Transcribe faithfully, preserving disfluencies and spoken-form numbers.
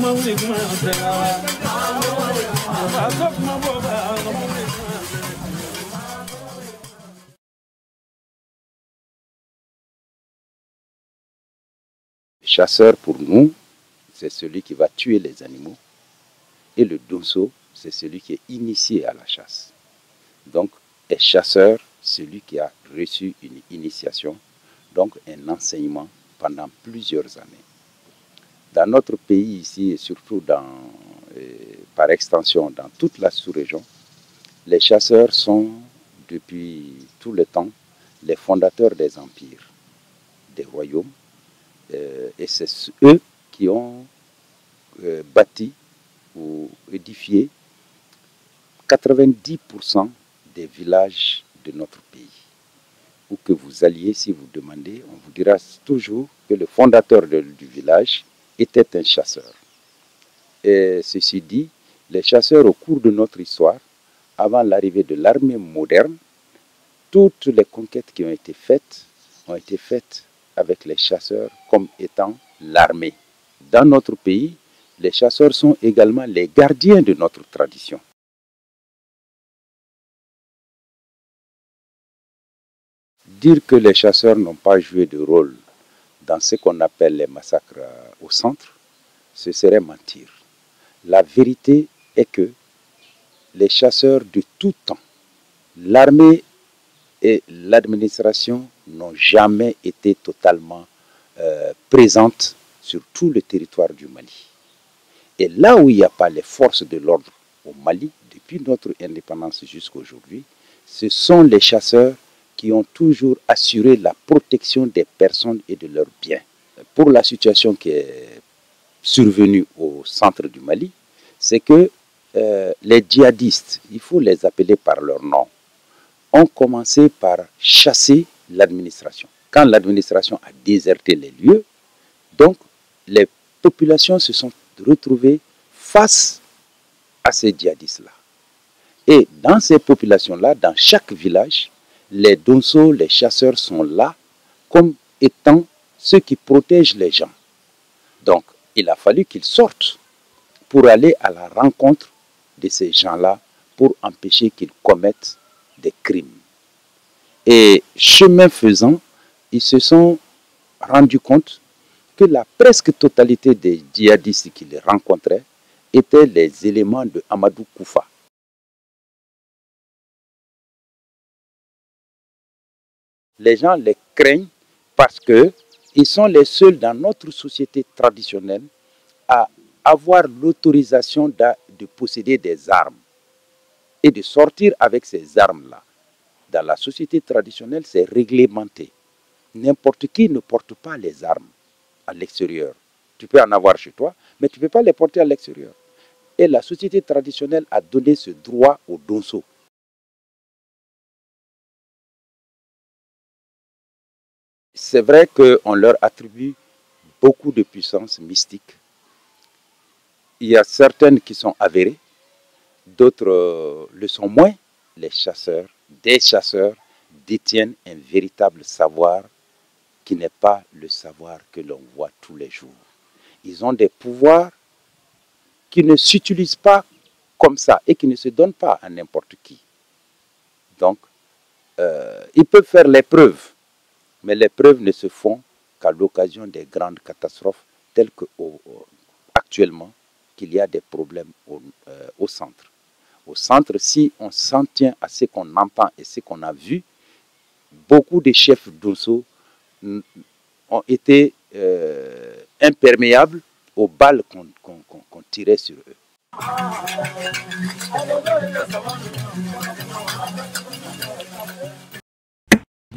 Chasseur pour nous, c'est celui qui va tuer les animaux, et le donso, c'est celui qui est initié à la chasse. Donc, est chasseur, celui qui a reçu une initiation, donc un enseignement pendant plusieurs années. Dans notre pays ici, et surtout dans, euh, par extension dans toute la sous-région, les chasseurs sont, depuis tout le temps, les fondateurs des empires, des royaumes, euh, et c'est eux qui ont euh, bâti ou édifié quatre-vingt-dix pour cent des villages de notre pays. Où que vous alliez, si vous demandez, on vous dira toujours que le fondateur de, du village était un chasseur. Et ceci dit, les chasseurs au cours de notre histoire, avant l'arrivée de l'armée moderne, toutes les conquêtes qui ont été faites ont été faites avec les chasseurs comme étant l'armée. Dans notre pays, les chasseurs sont également les gardiens de notre tradition. Dire que les chasseurs n'ont pas joué de rôle dans ce qu'on appelle les massacres au centre, ce serait mentir. La vérité est que les chasseurs de tout temps, l'armée et l'administration n'ont jamais été totalement euh, présentes sur tout le territoire du Mali. Et là où il n'y a pas les forces de l'ordre au Mali, depuis notre indépendance jusqu'à aujourd'hui, ce sont les chasseurs qui ont toujours assuré la protection des personnes et de leurs biens. Pour la situation qui est survenue au centre du Mali, c'est que euh, les djihadistes, il faut les appeler par leur nom, ont commencé par chasser l'administration. Quand l'administration a déserté les lieux, donc les populations se sont retrouvées face à ces djihadistes-là. Et dans ces populations-là, dans chaque village, les donsos, les chasseurs sont là comme étant ceux qui protègent les gens. Donc, il a fallu qu'ils sortent pour aller à la rencontre de ces gens-là pour empêcher qu'ils commettent des crimes. Et chemin faisant, ils se sont rendus compte que la presque totalité des djihadistes qu'ils rencontraient étaient les éléments de Amadou Koufa. Les gens les craignent parce qu'ils sont les seuls dans notre société traditionnelle à avoir l'autorisation de, de posséder des armes et de sortir avec ces armes-là. Dans la société traditionnelle, c'est réglementé. N'importe qui ne porte pas les armes à l'extérieur. Tu peux en avoir chez toi, mais tu ne peux pas les porter à l'extérieur. Et la société traditionnelle a donné ce droit aux donsos. C'est vrai qu'on leur attribue beaucoup de puissance mystique. Il y a certaines qui sont avérées, d'autres le sont moins. Les chasseurs, des chasseurs, détiennent un véritable savoir qui n'est pas le savoir que l'on voit tous les jours. Ils ont des pouvoirs qui ne s'utilisent pas comme ça et qui ne se donnent pas à n'importe qui. Donc, euh, ils peuvent faire les preuves. Mais les preuves ne se font qu'à l'occasion des grandes catastrophes telles qu'actuellement, qu'il y a des problèmes au, euh, au centre. Au centre, si on s'en tient à ce qu'on entend et ce qu'on a vu, beaucoup de chefs d'Osso ont été euh, imperméables aux balles qu'on qu'on, qu'on, qu'on tirait sur eux.